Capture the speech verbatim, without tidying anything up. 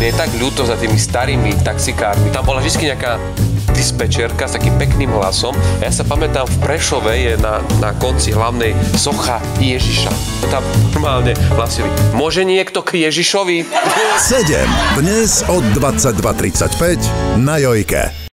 Mne je tak ľúto za tými starými taxikármi. Tam bola vždy nejaká dispečerka s takým pekným hlasom. Ja sa pamätám, v Prešove je na, na konci hlavnej socha Ježiša. Tam normálne hlasili, môže niekto k Ježišovi? sedem. Dnes od dvadsaťdva tridsaťpäť na Jojke.